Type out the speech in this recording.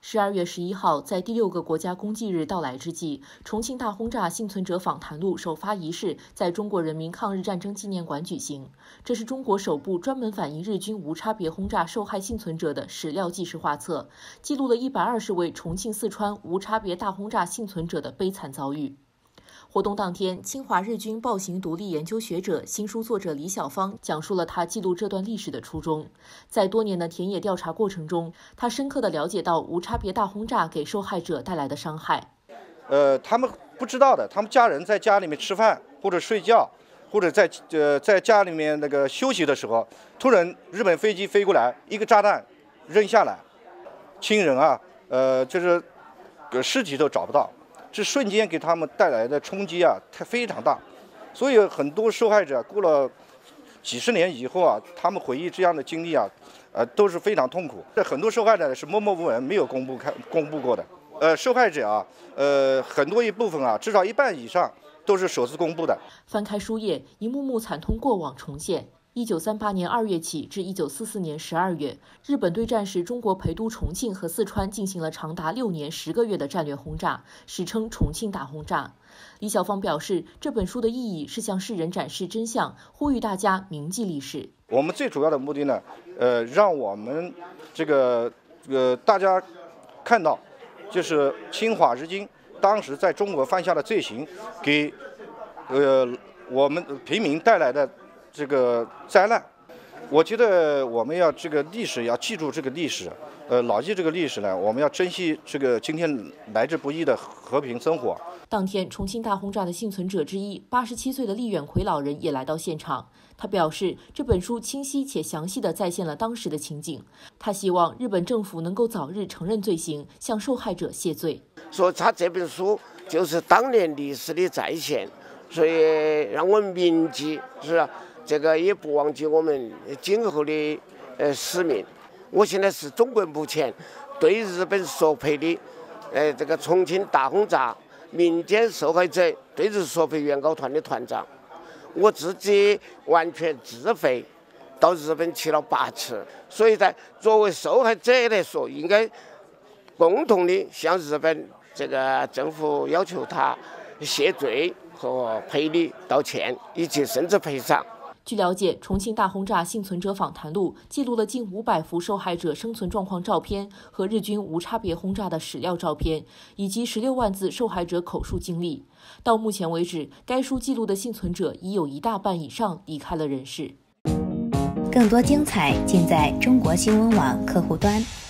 12月11号，在第6个国家公祭日到来之际，重庆大轰炸幸存者访谈录首发仪式在中国人民抗日战争纪念馆举行。这是中国首部专门反映日军无差别轰炸受害幸存者的史料纪实画册，记录了120位重庆、四川无差别大轰炸幸存者的悲惨遭遇。活动当天，清华日军暴行独立研究学者、新书作者李小芳讲述了他记录这段历史的初衷。在多年的田野调查过程中，他深刻地了解到无差别大轰炸给受害者带来的伤害。 他们不知道的，他们家人在家里面吃饭或者睡觉，或者在家里面休息的时候，突然日本飞机飞过来，一个炸弹扔下来，亲人就是尸体都找不到。这瞬间给他们带来的冲击非常大，所以很多受害者过了几十年以后他们回忆这样的经历都是非常痛苦。这很多受害者是默默无闻，没有公布过的。受害者很多一部分至少1半以上都是首次公布的。 翻开书页，一幕幕惨痛过往重现。1938年2月起至1944年12月，日本对战时中国陪都重庆和四川进行了长达6年10个月的战略轰炸，史称重庆大轰炸。李小芳表示，这本书的意义是向世人展示真相，呼吁大家铭记历史。 我们最主要的目的呢，让我们大家看到，就是侵华日军当时在中国犯下的罪行，给我们平民带来的这个灾难。我觉得我们要这个历史要记住这个历史，牢记这个历史呢，我们要珍惜这个今天来之不易的和平生活。 当天，重庆大轰炸的幸存者之一87岁的厉远奎老人也来到现场。他表示，这本书清晰且详细地再现了当时的情景。他希望日本政府能够早日承认罪行，向受害者谢罪。 说他这本书就是当年历史的再现，所以让我们铭记，是吧？这个也不忘记我们今后的使命。我现在是中国目前对日本索赔的这个重庆大轰炸民间受害者对日索赔原告团的团长。我自己完全自费到日本去了8次，所以在作为受害者来说，应该共同的向日本这个政府要求他谢罪和赔礼道歉，以及甚至赔偿。 据了解，重庆大轰炸幸存者访谈录记录了近500幅受害者生存状况照片和日军无差别轰炸的史料照片，以及16万字受害者口述经历。到目前为止，该书记录的幸存者已有1大半以上离开了人世。 更多精彩尽在中国新闻网客户端。